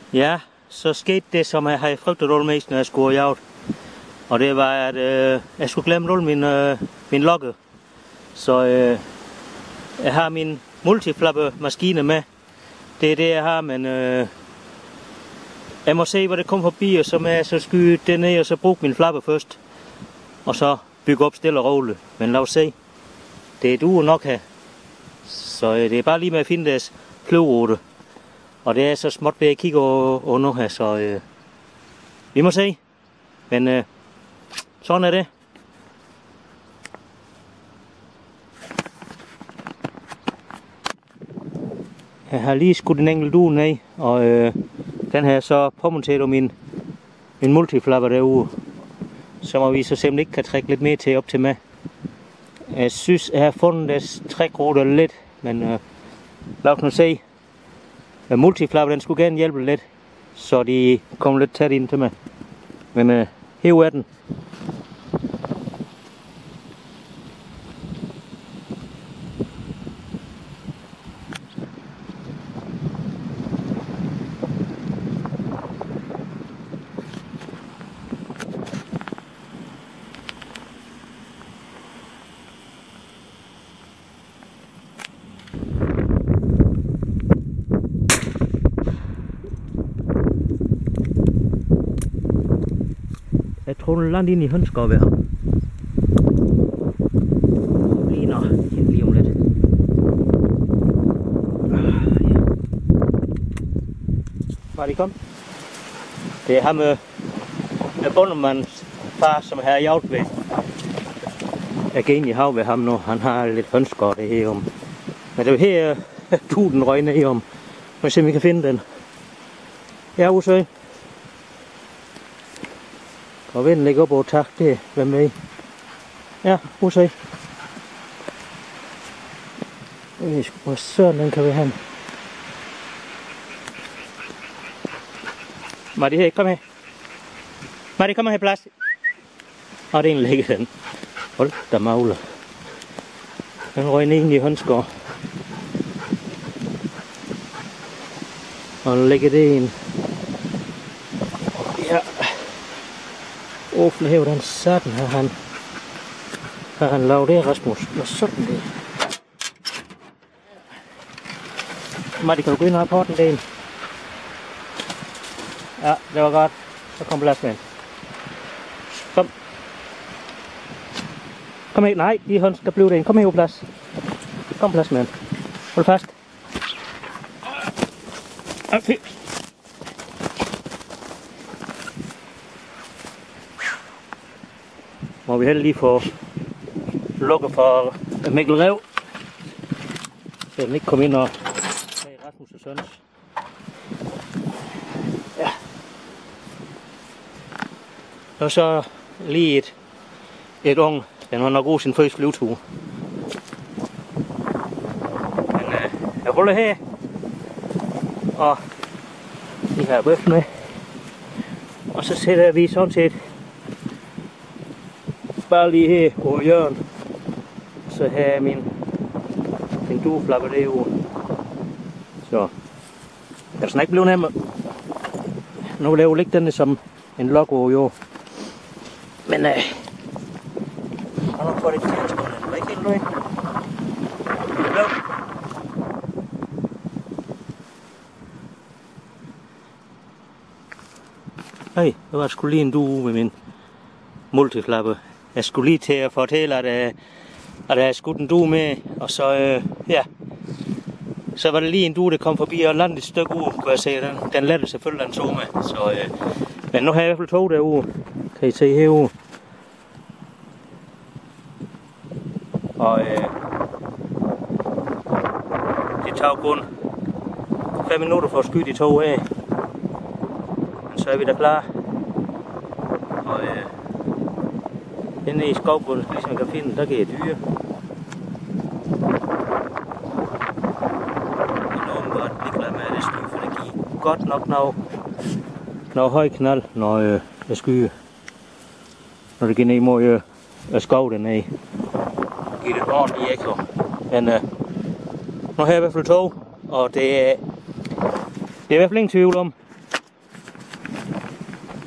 Ja, så skete det, som jeg havde frygtet allermest, når jeg skulle jagt. Og det var, at jeg skulle glemme alle min lokke. Så jeg har min multiflappe-maskine med. Det er det, jeg har, men jeg må se, hvor det kommer forbi, og så må jeg så skyde det ned, og så bruge min flappe først. Og så bygge op stille og roligt. Men lad os se. Det duer nok her. Så det er bare lige med at finde deres flyverute. Og det er så småt ved at kigge over nu her, så vi må se. Men sådan er det. Jeg har lige skudt en enkelt due ned, og den her så påmonteret min multiflapper derude. Så må vi så simpelthen ikke kan trække lidt mere til op til mig. Jeg synes, jeg har fundet deres trækruter lidt, men lad os nu se. Multiflapper, den skulle gerne hjælpe lidt, så de kommer lidt tæt ind til mig. Men her er den. Jeg tror, den lander ind i hønskove her. Ligner hende lige om lidt. Ja. Var de kom? Det er ham med bondemands far, som har jagt ved. Jeg kan egentlig have ved ham nu. Han har lidt hønskove det her om. Men det er her, den røg ned om. Må se, om vi kan finde den. Ja, Usø. Og vinden ligger op over tak, det er med. Ja, Usø. Jeg ved sgu, hvor søren den kan være hen. Marty, her, kom her. Marty, kom her, plads. Og det er egentlig ligger den. Hold da magler. Den røg ned i hønskår. Og lægger det ind. Ja. Åfle her, hvordan sådan har han lavet det, Rasmus. Hvad sådan det? Marty, kan du gå ind og have porten derinde? Ja, det var godt. Så kom plads med. Kom. Kom her. Nej, lige hånd skal blive derinde. Kom her på plads. Kom plads med. Hold fast. Okay. Må vi heller lige få lukket for Mikkel Rev, så den ikke kommer ind og tage Rasmus og Søns. Ja. Og så lige et ung, den har nok god sin første flyvetur. Men jeg ruller her, og vi har bøffen med, og så sætter vi sådan set bare lige her på hjørnet, så her er min dueflapper derude. Så jeg skal ikke blive nemmere. Nu vil jeg jo lægge den som en lok over jord. Men jeg har nok fået det til at skåne. Det var ikke helt løgn. Hey, der var sgu lige en due med min multiflappe. Jeg skulle lige til at fortælle, at jeg havde skudt en due med, og så, ja, så var det lige en due, der kom forbi og landede et stykke ud, kunne jeg se. Den lette selvfølgelig, den tog med. Så, men nu har jeg i hvert fald 2 derude, kan I se herude. Og det tager kun 5 minutter for at skyde de 2 af. Men så er vi da klar. Og inde i skovbunden, ligesom man kan finde, der kan jeg dyre. Men åbenbart ligeglad med det sky, for det giver godt nok noget høj knald, når jeg skyder. Når det går ned imod skov dernede. Giver det ordentligt ekko. Men nu har jeg i hvert fald 2, og det er i hvert fald ingen tvivl om,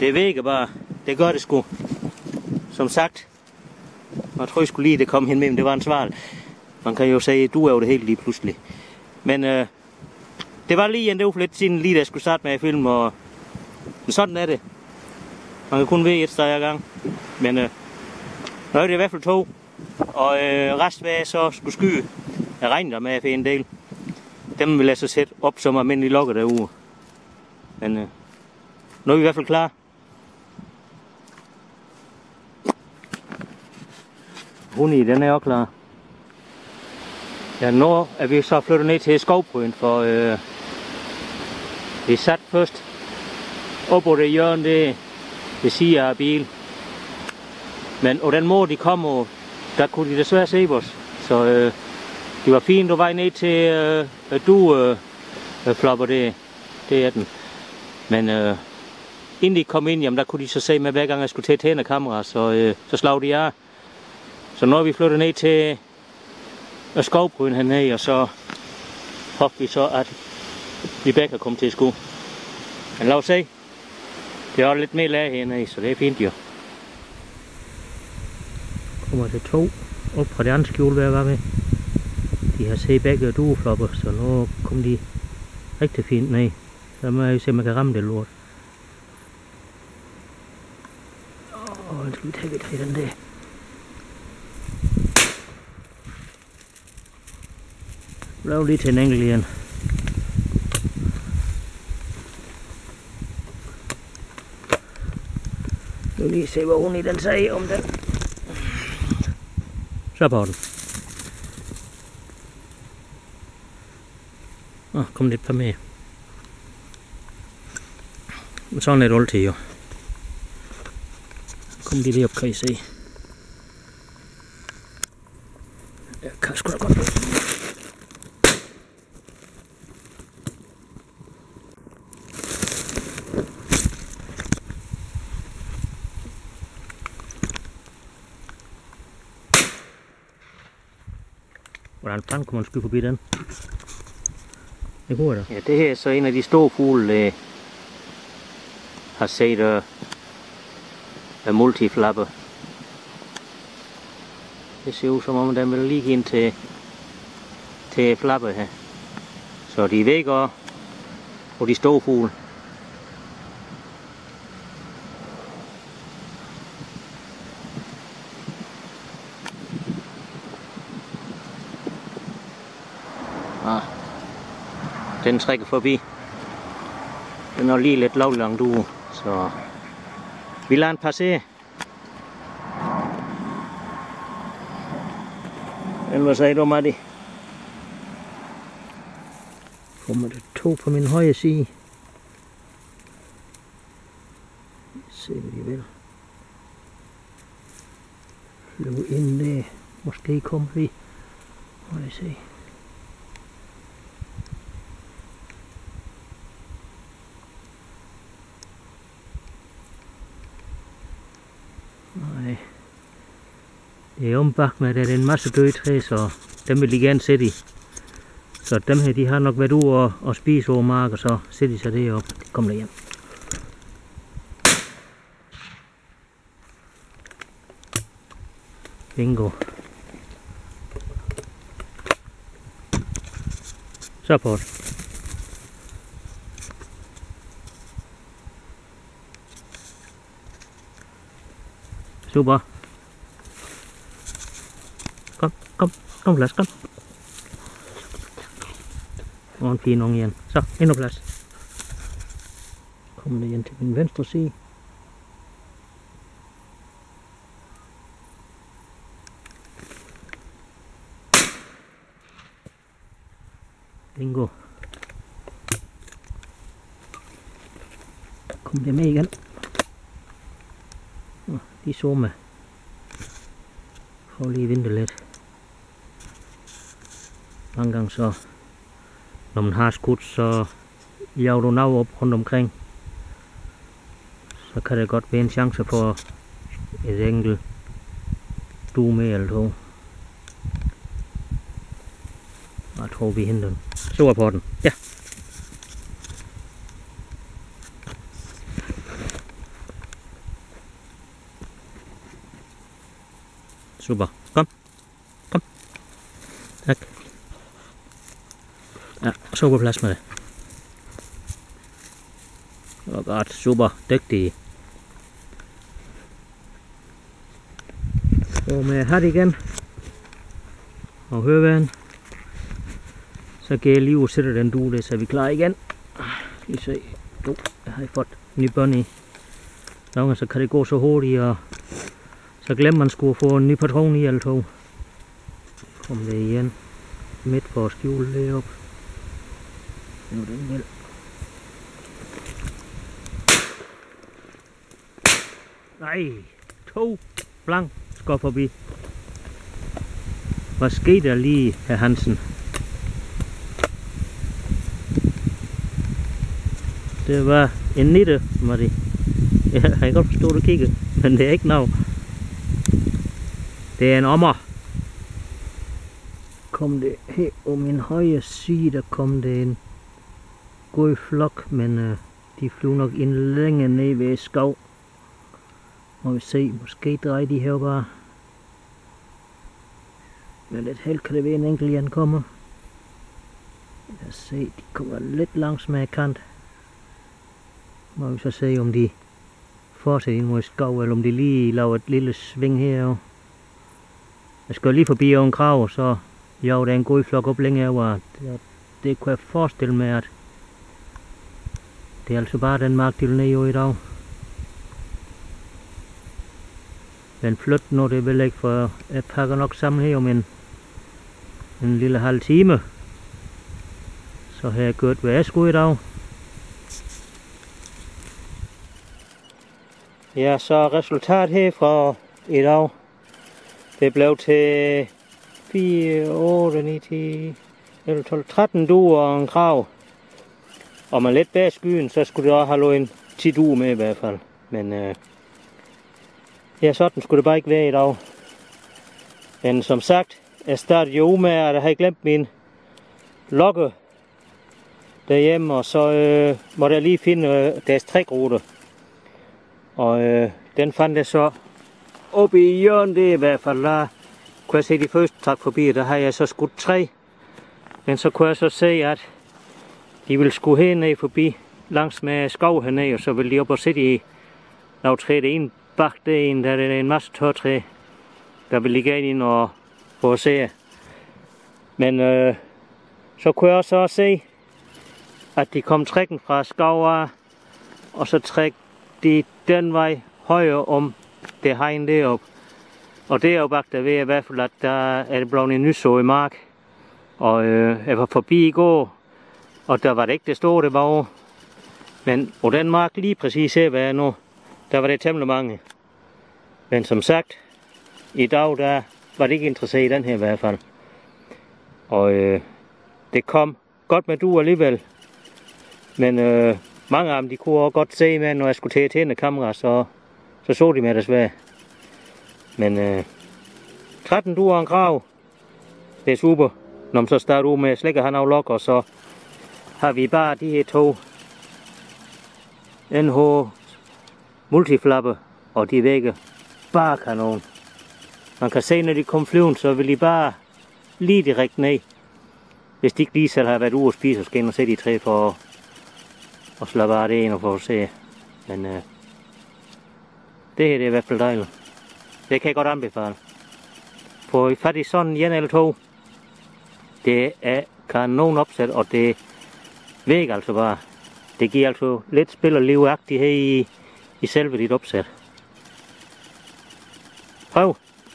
Det vækker bare. Det gør det sgu. Som sagt. Jeg tror jeg skulle lige det kom hen med, men det var en sval. Man kan jo sige, du er jo det helt lige pludselig. Men det var lige en del for lidt siden, lige da jeg skulle starte med at filme, og men sådan er det. Man kan kun være et sted ad gang. Men nu er det i hvert fald 2. Og resten af så skulle skyde. Jeg regner med at få en del. Dem vil jeg så sætte op som almindelige lokker derude. Men nu er vi i hvert fald klar. Hunden den er også klar. Ja, nu er vi så flyttet ned til skovbryn, for vi sat først op på det hjørne, det siger af bil. Men og den måde de kom, og der kunne de desværre se os. Så det var fint at vej ned til flopper det er den. Men inden de kom ind, jamen, der kunne de så se med hver gang jeg skulle til at tænde kamera, så slag de af. Så nu er vi flyttet ned til skovbryn hernede, og så håber vi så, at vi begge kan komme til at skue. Men lad os se. Det er lidt mere lag hernede, så det er fint jo. Kommer det 2 op fra det andet skjul, hvad jeg var med. De har set begge dueflopper, så nu kommer de rigtig fint ned. Så må jeg jo se, om man kan ramme det lort. Nu skal vi tage den der. Lav lige til en enkelt igen. Nu lige se, hvad hun i den sagde om den. Så på den. Kom lidt par med. Sådan er det altid jo. Kom lige op, kan I se. Jeg kan sgu da godt. Hvordan fanden kunne man skyde forbi den? Det går da. Ja, det her er så en af de store fugle, har set multiflapper. Det ser ud som om den vil lige ind til flapper her. Så de er væk og de store fugle. Den trækker forbi. Den er lige lidt lavlangt ude, så vi lader den passere. Eller hvad sagde du, Matti? Kommer der 2 på min højre side. Se hvad de vil. Løb ind der. Måske kommer vi. Må jeg se. Nej. Det er ombagt med, at der er en masse døde træ, så dem vil de gerne sætte i. Så dem her, de har nok været ude og spise over mark, og så sætter de sig derop. De kommer der hjem. Bingo. Så på det. Super. Kom plads, kom. Og en fin unge igen. Så, endnu plads. Kom igen til min venstre side. Bingo. Kom det med igen. De så med. Prøv lige at vente lidt. Mange gange så, når man har skudt, så jager du nav op rundt omkring. Så kan det godt være en chance for et enkelt due med eller 2. Jeg tror vi henter den. Så på den. Ja. super. Kom. Kom. Tak. Ja, så på plads med det. Det var godt. Super. Dygtig. Og med hat igen. Og høreværen. Så kan jeg lige sætte den due, så er vi klar igen. Lige se. Jeg har fået ny bånd i. Nogle så kan det gå så hurtigt, og så glemmer man skulle få en ny patron i alle to. Kom det igen. Midt for at skjule det op. Nu den vel. Nej, 2 blank skal forbi. Hvad skete der lige, herr Hansen? Det var en nitte, Marie. Ja, jeg kan godt forstå, at du kigger, men det er ikke noget. Det er en ommer. Kom det her om min højre side, der kom det en god flok, men de flyver nok ind længe ned ved skov. Må vi se, måske drejer de her bare. Med lidt held kan det være en enkelt igen kommer. Lad os se, de kommer lidt langs med kant. Må vi så se, om de fortsætter ind mod skov, eller om de lige laver et lille sving her. Jeg skal lige forbi over en krav, så jo, der er en god flok op længere over. Det kunne jeg forestille mig, at det er altså bare den mark, de vil ned i dag. Men flyt nu, det vil ikke, for jeg pakker nok sammen her om en lille halv time. Så har jeg gjort, hvad jeg skulle i dag. Ja, så resultat her fra i dag. Det blev til 4, 8, 9, 10, 11, 12, 13 duer og en krav. Og med lidt bag skyen, så skulle det også have lå en 10 duer med i hvert fald. Men ja, sådan skulle det bare ikke være i dag. Men som sagt, jeg startede jo med, at jeg havde glemt min logge derhjemme, og så måtte jeg lige finde deres trækrute. Og den fandt jeg så oppe i hjørnet, det i hvert fald. Der kunne jeg se de første træk forbi, der har jeg så skudt 3. Men så kunne jeg så se, at de ville skulle herned forbi langs med skov hernede, og så ville de op og sætte i lavtræet. En bak derinde, der er en masse tørtræ, der vil ligge ind og få at se. Men så kunne jeg også se, at de kom trækken fra skov, og så træk de den vej højere om det hegn deroppe. Og deroppe bag der ved jeg i hvert fald, at der er det blevet en nyså i mark. Og jeg var forbi i går, og der var det ikke det store, det var over. Men på den mark lige præcis her, hvad jeg nu, der var det temmelig mange. Men som sagt, i dag der var det ikke interesseret i den her i hvert fald. Og det kom godt med du alligevel. Men mange af dem, de kunne også godt se med, når jeg skulle til at tænde kamera, så de med desværre. Men 13 duer og en krav, det er super. Når man så starter ud med at slække han af lok, og så har vi bare de her 2 NH multiflappe, og de vækker bare kanon. Man kan se, når de kommer flyvende, så vil de bare lige direkte ned. Hvis de ikke lige selv har været ude og spise, så skal jeg ind og se de 3 for at slappe af det ene og for at se. Men det her det er i hvert fald dejligt. Det kan jeg godt anbefale. Få I fat i sådan en eller 2. Det er kanon opsat, og det vækker altså bare. Det giver altså lidt spil og livagtigt her i selve dit opsæt. Prøv.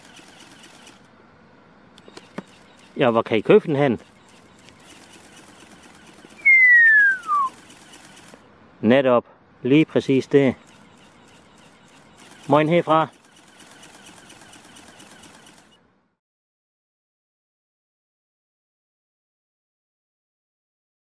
Ja, hvor kan I købe den hen? Netop. Lige præcis det. Moin herfra.